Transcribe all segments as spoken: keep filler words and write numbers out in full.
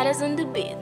Paras on the beat.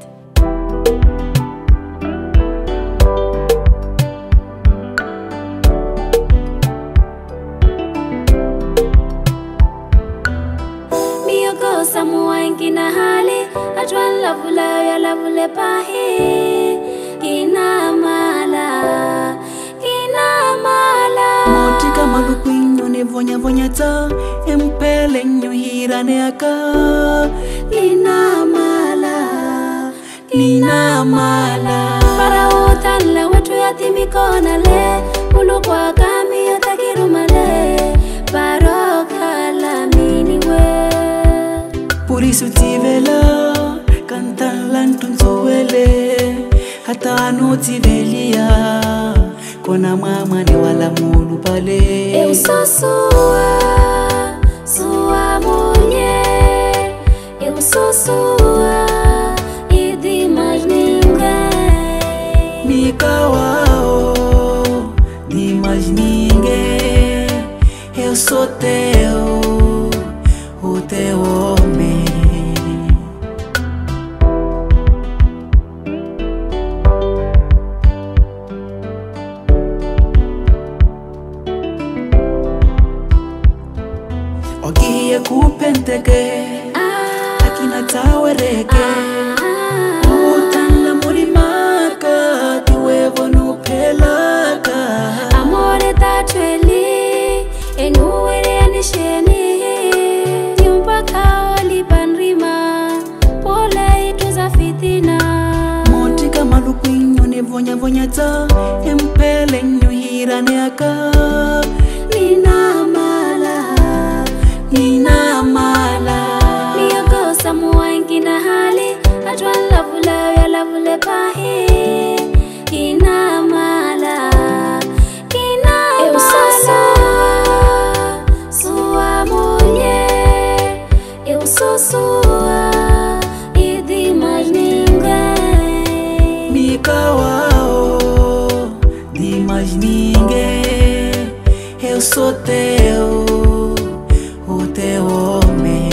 Miyoko samuwa ingina hali Atwan lavula ya lavule pahi Kina mala Kina mala Motika malukwinyo ne vonya vonya ta Empele nyo hirane aka Kina mala Kina mala Para utan la wetu ya timikona le Ulu kwa kami ya takirumale Paro kala miniwe Por isso tive lá, cantando lantunzuele Hata anu tivelia, kona mama ni wala mulu pale Eu sou sua, sua mulher Eu sou sua e de mais ninguém Nika wao, de mais ninguém Eu sou teu, o teu homem Ogie kupenteke Akina tawereke Utan la murimaka Tiwevo nupelaka Amore tatueli Enuere anisheni Tiumpa kaoli panrima Pole ituza fitina Motika malukwinyo ne vonya vonya ta Empele nyo hirane aka Nina mala Nina mala Miyoko samuwa ingina hali Atwan lavula ya lavule pahi Kina mala Kina Eu sou sua Sua mulher Eu sou sua e de mais ninguém Mika wao, de mais ninguém Eu sou teu, o teu homem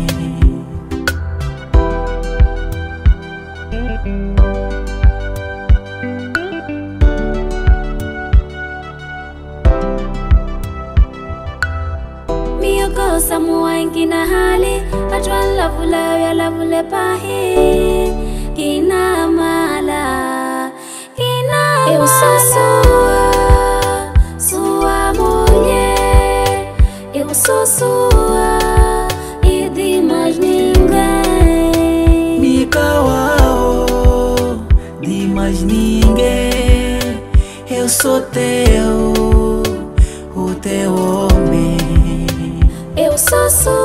Miyoko samuwa ingina hali Atwan lavula ya lavule pahi Kina mala Kina Eu sou sua Sua mulher Eu sou sua e de mais ninguém Mika wao, de mais ninguém Eu sou teu, o teu homem Eu sou sua